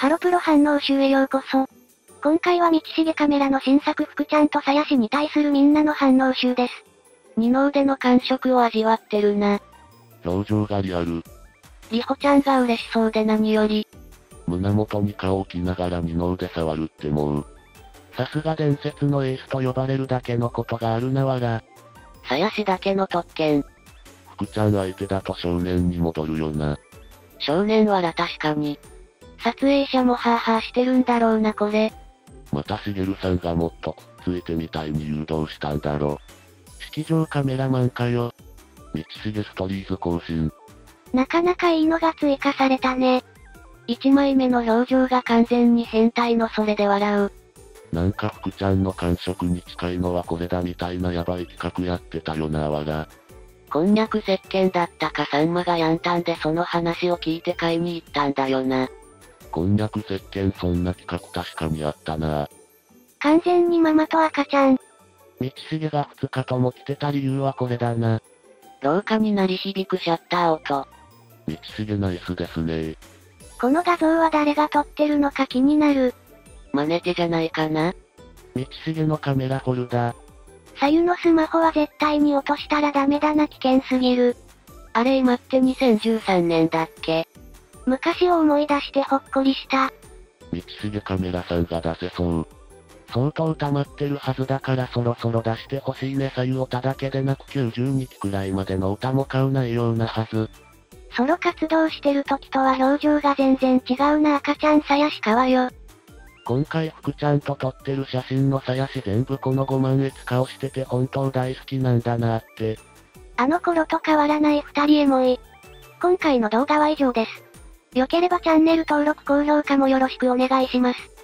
ハロプロ反応集へようこそ。今回は道重カメラの新作福ちゃんと鞘師に対するみんなの反応集です。二の腕の感触を味わってるな。 表情がリアル。 りほちゃんが嬉しそうで何より。 胸元に顔を置きながら二の腕触るってもう。さすが伝説のエースと呼ばれるだけのことがあるなわら。 鞘師だけの特権。 福ちゃん相手だと少年に戻るよな。 少年わら確かに。撮影者もハーハーしてるんだろうなこれ。 またしげるさんがもっとついてみたいに誘導したんだろ。式場カメラマンかよ。道重ストリーズ更新。 なかなかいいのが追加されたね。1枚目の表情が完全に変態のそれで笑う。 なんか福ちゃんの感触に近いのはこれだみたいなヤバい企画やってたよなわら。 こんにゃく石鹸だったかサンマがやんたんでその話を聞いて買いに行ったんだよな。 こんにゃく石鹸そんな企画確かにあったな。 完全にママと赤ちゃん。 道重が2日とも来てた理由はこれだな。 廊下に鳴り響くシャッター音。 道重ナイスですね。 この画像は誰が撮ってるのか気になる。マネてじゃないかな。 道重のカメラホルダー。 左右のスマホは絶対に落としたらダメだな危険すぎる。あれ今って2013年だっけ？昔を思い出してほっこりした。 道重カメラさんが出せそう。相当溜まってるはずだからそろそろ出してほしいね。左右オタだけでなく92期くらいまでのオタも買うないようなはず。 ソロ活動してる時とは表情が全然違うな赤ちゃん鞘師かわよ。 今回福ちゃんと撮ってる写真の鞘師全部この5万円顔してて本当大好きなんだなって。 あの頃と変わらない二人エモい。今回の動画は以上です。良ければチャンネル登録高評価もよろしくお願いします。